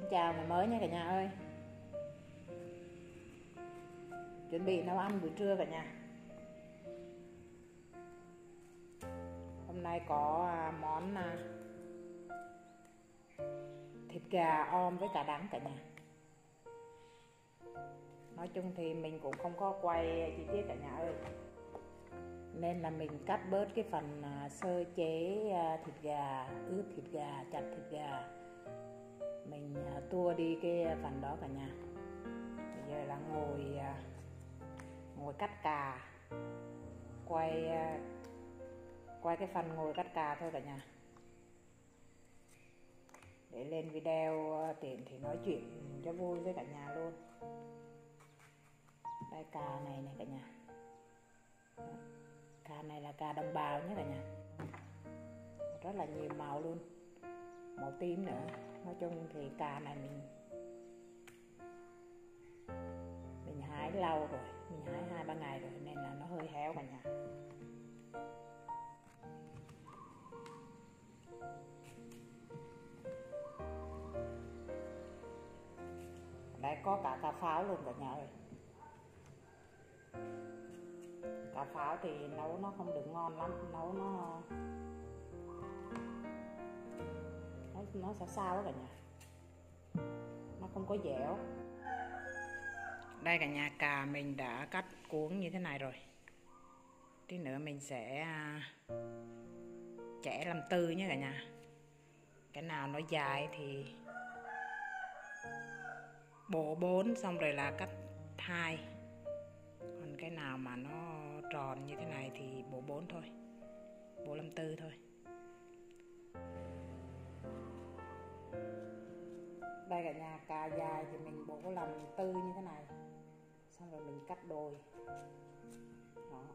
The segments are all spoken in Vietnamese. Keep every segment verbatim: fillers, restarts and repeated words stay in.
Xin chào ngày mới nha cả nhà ơi. Chuẩn bị nấu ăn buổi trưa cả nhà. Hôm nay có món thịt gà om với cà đắng cả nhà. Nói chung thì mình cũng không có quay chi tiết cả nhà ơi, nên là mình cắt bớt cái phần sơ chế thịt gà, ướp thịt gà, chặt thịt gà, mình tua đi cái phần đó cả nhà. Bây giờ là ngồi ngồi cắt cà, quay quay cái phần ngồi cắt cà thôi cả nhà, để lên video tiện thì nói chuyện cho vui với cả nhà luôn. Đây cà này này cả nhà, cà này là cà đồng bào nhé cả nhà, rất là nhiều màu luôn, màu tím nữa. Nói chung thì cà này mình mình hái lâu rồi, mình hái hai ba ngày rồi nên là nó hơi héo cả nhà. Đây có cả cà pháo luôn cả nhà ơi. Cà pháo thì nấu nó không được ngon lắm, nấu nó nó, nó sao sao đó cả nhà, nó không có dẻo. Đây cả nhà, cà mình đã cắt cuống như thế này rồi. Tí nữa mình sẽ chẻ làm tư nhé cả nhà. Cái nào nó dài thì bổ bốn, xong rồi là cắt hai. Còn cái nào mà nó tròn như thế này thì bổ bốn thôi, bổ làm tư thôi. Đây cả nhà, cà dài thì mình bổ làm tư như thế này, xong rồi mình cắt đôi đó.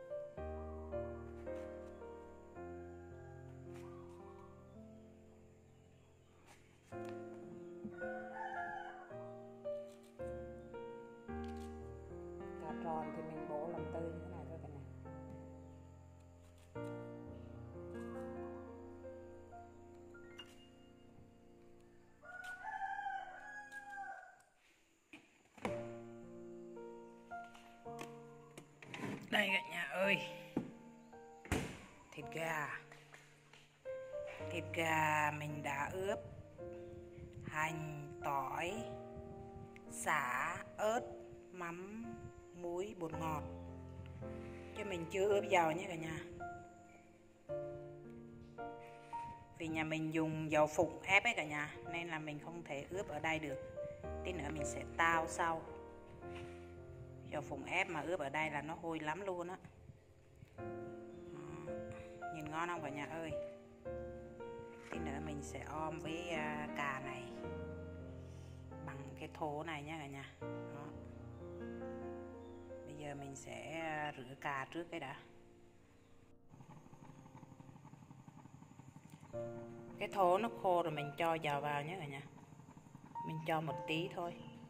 Cà tròn thì mình bổ làm tư như thế này thôi cả nhà. Đây cả nhà ơi, thịt gà. Thịt gà mình đã ướp hành, tỏi, sả, ớt, mắm, muối, bột ngọt, chứ mình chưa ướp dầu nhé cả nhà. Vì nhà mình dùng dầu phụng ép ấy cả nhà, nên là mình không thể ướp ở đây được. Tí nữa mình sẽ tao sau. Dầu phụng ép mà ướp ở đây là nó hôi lắm luôn á. Nhìn ngon không cả nhà ơi. Tí nữa mình sẽ om với cà này bằng cái thố này nha cả nhà. Đó. Bây giờ mình sẽ rửa cà trước cái đã. Cái thố nó khô rồi mình cho dầu vào nhé cả nhà. Mình cho một tí thôi.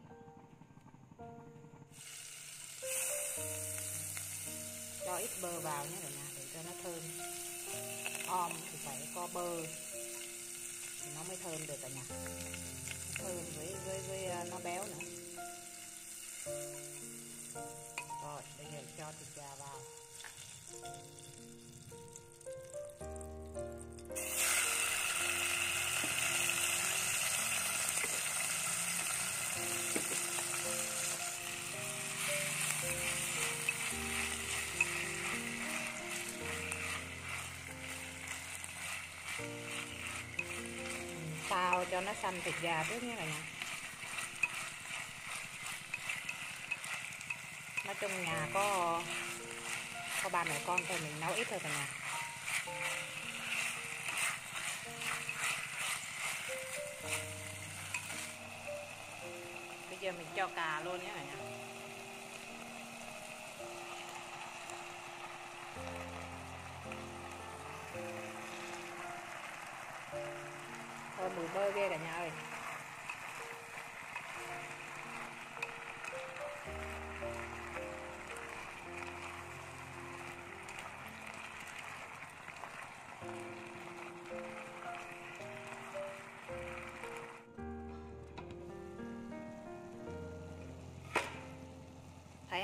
Cho ít bơ vào nhé cả nhà, để cho nó thơm. Om thì phải có bơ thì nó mới thơm được cả nhà. Thơm với với với nó béo nữa. Rồi bây giờ cho thịt gà vào. Xào cho nó xanh thịt gà trước nhé cả nhà. Nói chung nhà có có ba mẹ con thôi, mình nấu ít thôi cả nhà. Bây giờ mình cho cà luôn nhé cả nhà. Thôi mùi bơ ghê cả nhà ơi.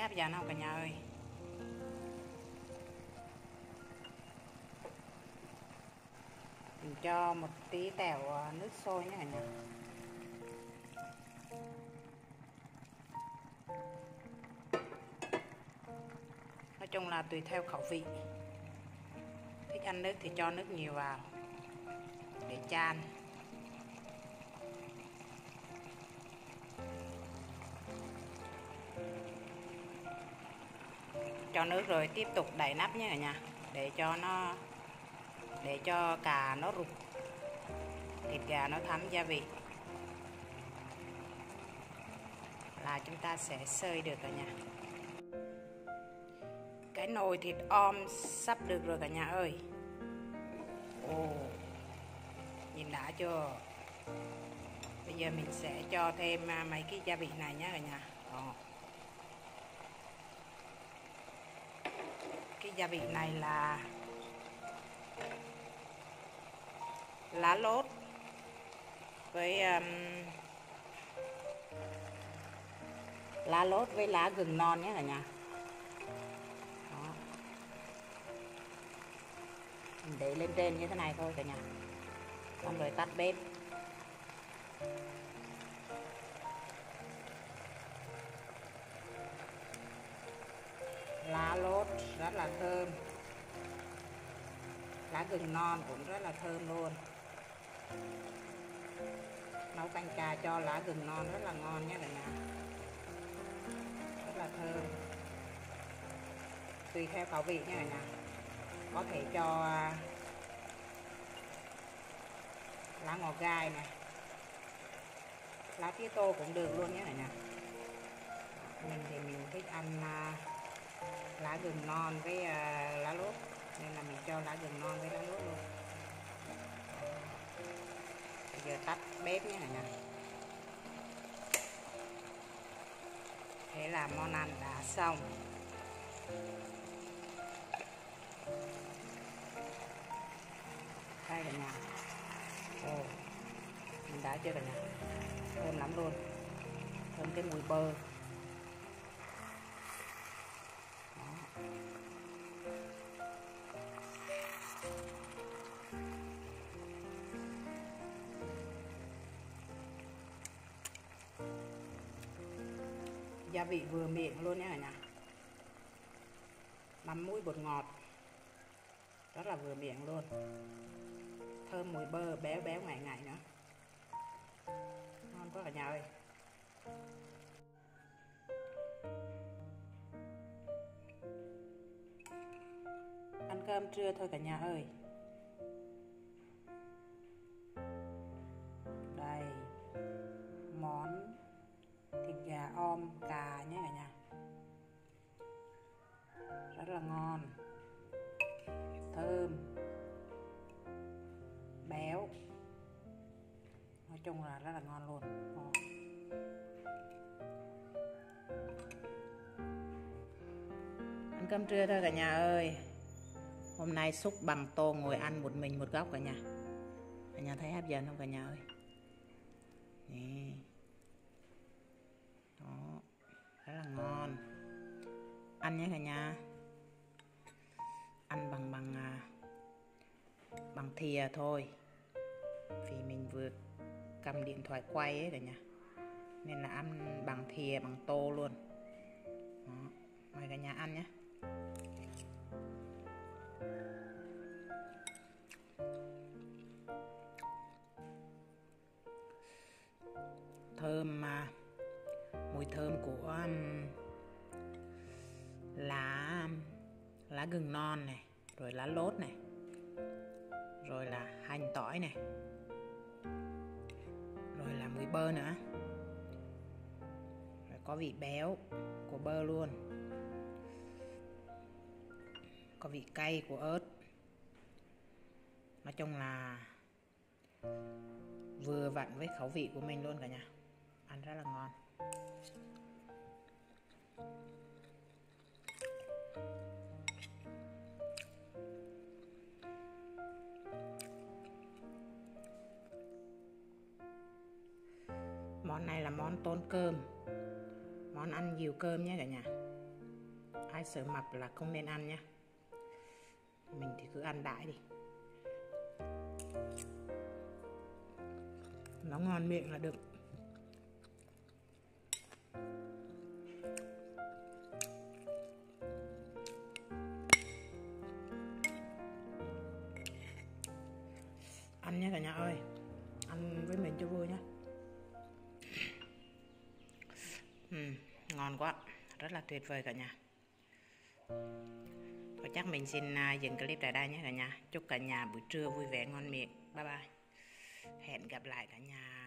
hấp dẫn không cả nhà ơi? Mình cho một tí tẹo nước sôi nhé cả nhà. Nói chung là tùy theo khẩu vị. Thích ăn nước thì cho nước nhiều vào để chan. Cho nước rồi tiếp tục đậy nắp nhé cả nhà, để cho nó để cho cà nó rụt, thịt gà nó thấm gia vị là chúng ta sẽ xơi được cả nhà. Cái nồi thịt om sắp được rồi cả nhà ơi. Ồ, nhìn đã chưa? Bây giờ mình sẽ cho thêm mấy cái gia vị này nhé cả nhà. Đó. Cái gia vị này là lá lốt với um, lá lốt với lá gừng non nhé cả nhà. Đó. Mình để lên trên như thế này thôi cả nhà, xong rồi tắt bếp. Lá lốt rất là thơm, lá gừng non cũng rất là thơm luôn. Nấu canh cà cho lá gừng non rất là ngon nhé cả nhà, rất là thơm. Tùy theo khẩu vị nhé cả nhà, có thể cho lá ngò gai này, lá tía tô cũng được luôn nhé cả nhà. Mình thì mình thích ăn lá gừng non với lá lốt nên là mình cho lá gừng non với lá lốt luôn. Bây giờ tắt bếp nhé cả nhà. Thế là món ăn đã xong. Đây cả nhà. Ồ, mình đã chưa cả nhà? Thơm lắm luôn. Thơm cái mùi bơ. Gia vị vừa miệng luôn nhé cả nhà. Mắm muối bột ngọt rất là vừa miệng luôn. Thơm mùi bơ béo béo ngậy ngậy nữa. Ngon quá cả nhà ơi. Ăn cơm trưa thôi cả nhà ơi. Đây, món thịt gà om cà nhé cả nhà, rất là ngon, thơm, béo, nói chung là rất là ngon luôn. Ngon. Ăn cơm trưa thôi cả nhà ơi. Hôm nay xúc bằng tô ngồi ăn một mình một góc cả nhà. Cả nhà thấy hấp dẫn không cả nhà ơi? Nè. Đó, rất là ngon. Ăn nhé cả nhà. Ăn bằng bằng à, bằng thìa thôi, vì mình vừa cầm điện thoại quay ấy cả nhà, nên là ăn bằng thìa bằng tô luôn. Đó, mời cả nhà ăn nhé. Thơm mà, mùi thơm của um, lá lá gừng non này, rồi lá lốt này, rồi là hành tỏi này, rồi là mùi bơ nữa, rồi có vị béo của bơ luôn, có vị cay của ớt. Nói chung là vừa vặn với khẩu vị của mình luôn cả nhà. Ăn rất là ngon. Món này là món tốn cơm, món ăn nhiều cơm nhé cả nhà. ai sợ mập là không nên ăn nhé. Mình thì cứ ăn đại đi, nó ngon miệng là được. Ăn nhé cả nhà ơi, ăn với mình cho vui nhé. uhm, Ngon quá, rất là tuyệt vời cả nhà. Và chắc mình xin dừng clip tại đây nhé cả nhà. Chúc cả nhà buổi trưa vui vẻ ngon miệng. Bye bye. Hẹn gặp lại cả nhà